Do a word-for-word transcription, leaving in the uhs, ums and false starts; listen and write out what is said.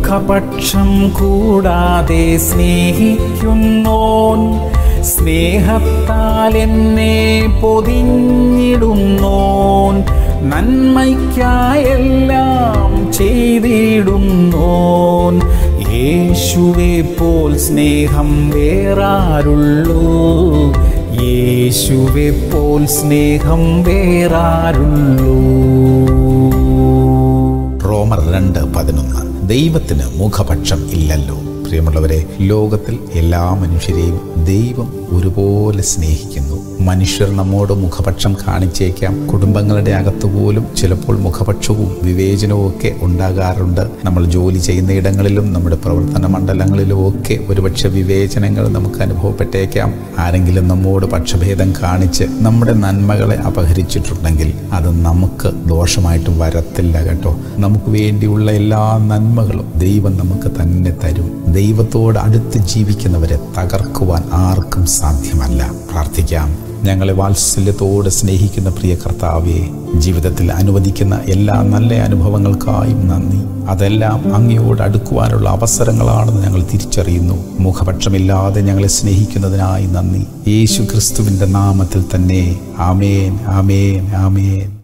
മുഖപക്ഷം കൂടാതെ സ്നേഹിക്കുന്നോൻ, സ്നേഹത്താൽ എന്നെ പൊതിഞ്ഞിടുന്നോൻ, നന്മയ്ക്കായെല്ലാം ചെയ്തിടുന്നോൻ. യേശുവെ പോൽ സ്നേഹം വേറാരുള്ളൂ, യേശുവെ പോൽ സ്നേഹം വേറാരുള്ളൂ. റോമർ രണ്ട് പതിനൊന്ന്. ദൈവത്തിന് മുഖപക്ഷം ഇല്ലല്ലോ. പ്രിയമുള്ളവരെ, ലോകത്തിൽ എല്ലാ മനുഷ്യരെയും ദൈവം ഒരുപോലെ സ്നേഹിക്കുന്നു. മനുഷ്യർ നമ്മോട് മുഖപക്ഷം കാണിച്ചേക്കാം. കുടുംബങ്ങളുടെ അകത്ത് പോലും ചിലപ്പോൾ മുഖപക്ഷവും വിവേചനവും ഒക്കെ ഉണ്ടാകാറുണ്ട്. നമ്മൾ ജോലി ചെയ്യുന്ന ഇടങ്ങളിലും നമ്മുടെ പ്രവർത്തന മണ്ഡലങ്ങളിലും ഒക്കെ ഒരുപക്ഷെ വിവേചനങ്ങൾ നമുക്ക് അനുഭവപ്പെട്ടേക്കാം. ആരെങ്കിലും നമ്മോട് പക്ഷഭേദം കാണിച്ച് നമ്മുടെ നന്മകളെ അപഹരിച്ചിട്ടുണ്ടെങ്കിൽ അത് നമുക്ക് ദോഷമായിട്ട് വരത്തില്ല കേട്ടോ. നമുക്ക് വേണ്ടിയുള്ള എല്ലാ നന്മകളും ദൈവം നമുക്ക് തന്നെ തരും. ദൈവത്തോട് അടുത്ത് ജീവിക്കുന്നവരെ തകർക്കുവാൻ ആർക്കും സാധ്യമല്ല. പ്രാർത്ഥിക്കാം. ഞങ്ങളെ വാത്സല്യത്തോടെ സ്നേഹിക്കുന്ന പ്രിയ കർത്താവേ, ജീവിതത്തിൽ അനുവദിക്കുന്ന എല്ലാ നല്ല അനുഭവങ്ങൾക്കായും നന്ദി. അതെല്ലാം അങ്ങയോട് അടുക്കുവാനുള്ള അവസരങ്ങളാണെന്ന് ഞങ്ങൾ തിരിച്ചറിയുന്നു. മുഖപക്ഷമില്ലാതെ ഞങ്ങളെ സ്നേഹിക്കുന്നതിനായി നന്ദി. യേശു ക്രിസ്തുവിൻ്റെ നാമത്തിൽ തന്നെ. ആമേൻ, ആമേൻ, ആമേൻ.